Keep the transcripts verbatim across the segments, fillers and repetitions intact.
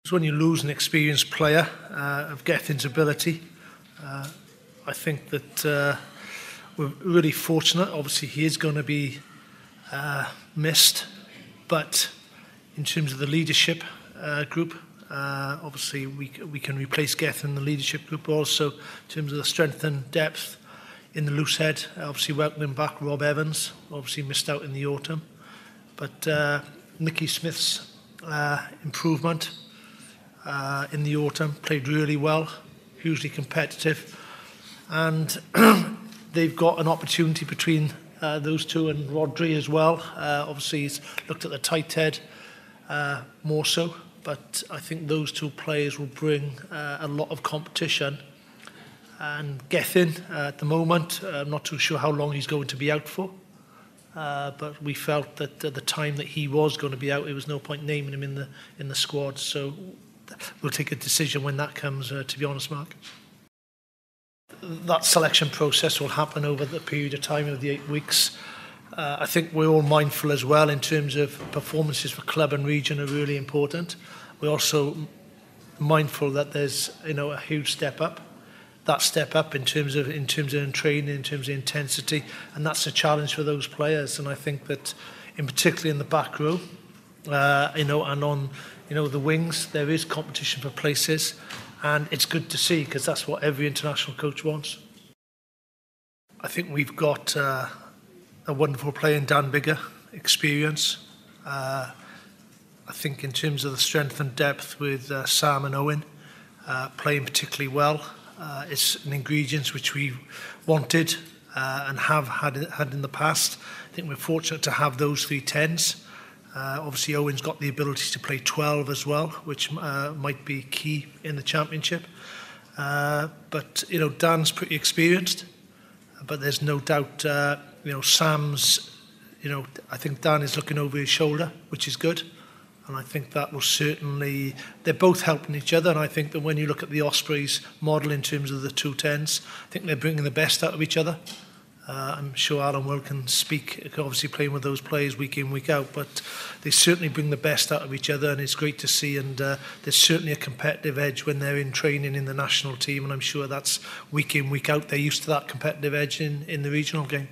When you lose an experienced player uh, of Gethin's ability, uh, I think that uh, we're really fortunate. Obviously, he is going to be uh, missed, but in terms of the leadership uh, group, uh, obviously we we can replace Gethin in the leadership group. Also, in terms of the strength and depth in the loose head, obviously welcoming back Rob Evans. Obviously missed out in the autumn, but uh, Nicky Smith's uh, improvement. Uh, in the autumn, played really well, hugely competitive, and they've got an opportunity between uh, those two and Rodri as well. Uh, obviously, he's looked at the tight head uh, more so, but I think those two players will bring uh, a lot of competition. And Gethin, uh, at the moment, uh, I'm not too sure how long he's going to be out for, uh, but we felt that at the time that he was going to be out, there was no point naming him in the in the squad. So we'll take a decision when that comes, uh, to be honest, Mark. That selection process will happen over the period of time of the eight weeks. Uh, I think we're all mindful as well in terms of performances for club and region are really important. We're also mindful that there's, you know, a huge step up. That step up in terms of in terms of training, in terms of intensity, and that's a challenge for those players. And I think that, in particularly in the back row, uh, you know, and on you know the wings, there is competition for places, and it's good to see because that's what every international coach wants. I think we've got uh, a wonderful player in Dan Biggar, experience. Uh, I think in terms of the strength and depth with uh, Sam and Owen, uh, playing particularly well. Uh, it's an ingredient which we wanted uh, and have had had in the past. I think we're fortunate to have those three tens. Uh, obviously, Owen's got the ability to play twelve as well, which uh, might be key in the championship. Uh, but you know, Dan's pretty experienced. But there's no doubt, uh, you know, Sam's. You know, I think Dan is looking over his shoulder, which is good. And I think that will certainly, they're both helping each other. And I think that when you look at the Ospreys model in terms of the two tens, I think they're bringing the best out of each other. Uh, I'm sure Alan Will can speak, obviously playing with those players week in, week out, but they certainly bring the best out of each other, and it's great to see. And uh, there's certainly a competitive edge when they're in training in the national team, and I'm sure that's week in, week out. They're used to that competitive edge in, in the regional game.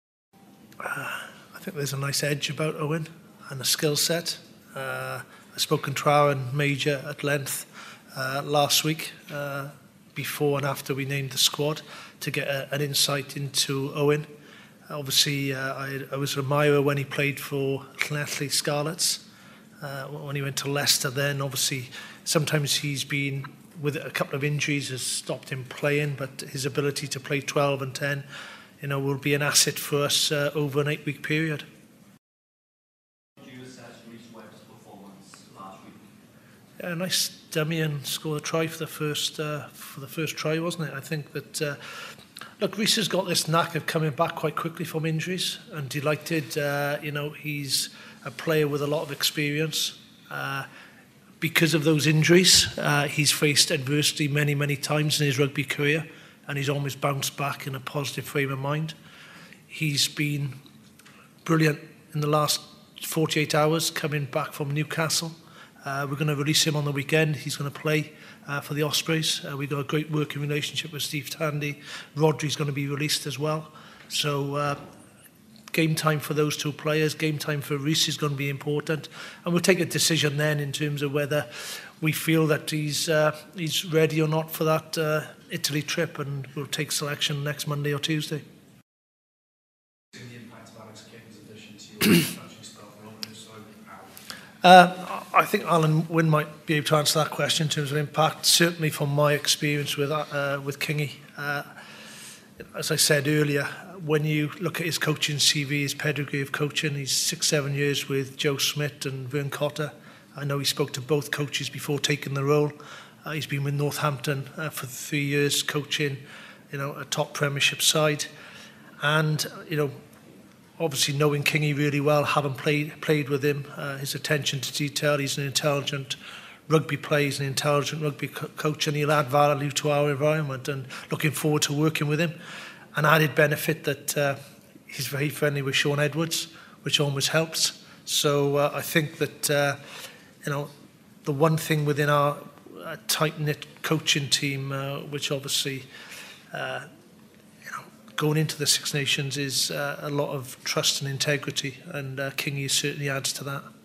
Uh, I think there's a nice edge about Owen and a skill set. Uh, I spoke to Aaron Major at length uh, last week, uh, before and after we named the squad, to get a, an insight into Owen. Obviously, uh, I, I was an admirer when he played for Llanelli Scarlets, uh, when he went to Leicester then. Obviously, sometimes he's been, with a couple of injuries, has stopped him playing, but his ability to play twelve and ten, you know, will be an asset for us uh, over an eight-week period. Yeah, a nice dummy and score a try for the first uh, for the first try, wasn't it? I think that uh, look, Reece has got this knack of coming back quite quickly from injuries, and delighted. Uh, you know, he's a player with a lot of experience. Uh, because of those injuries, uh, he's faced adversity many, many times in his rugby career, and he's always bounced back in a positive frame of mind. He's been brilliant in the last forty-eight hours coming back from Newcastle. Uh, we're going to release him on the weekend. He's going to play uh, for the Ospreys. Uh, we've got a great working relationship with Steve Tandy. Rodri's going to be released as well. So uh, game time for those two players. Game time for Reece is going to be important. And we'll take a decision then in terms of whether we feel that he's uh, he's ready or not for that uh, Italy trip. And we'll take selection next Monday or Tuesday. The impact of Alex King's addition to your coaching staff role is so how? Uh, I think Alan Wynne might be able to answer that question in terms of impact. Certainly from my experience with uh, with Kingy, uh, as I said earlier, when you look at his coaching C V, his pedigree of coaching, he's six, seven years with Joe Smith and Vern Cotter. I know he spoke to both coaches before taking the role. Uh, he's been with Northampton uh, for three years coaching, you know, a top Premiership side, and you know. Obviously, knowing Kingy really well, having played played with him, uh, his attention to detail, he's an intelligent rugby player, he's an intelligent rugby co coach, and he'll add value to our environment. And looking forward to working with him. An added benefit that uh, he's very friendly with Sean Edwards, which always helps. So uh, I think that uh, you know the one thing within our uh, tight-knit coaching team, uh, which obviously, uh, you know, going into the Six Nations is uh, a lot of trust and integrity, and uh, Kingy certainly adds to that.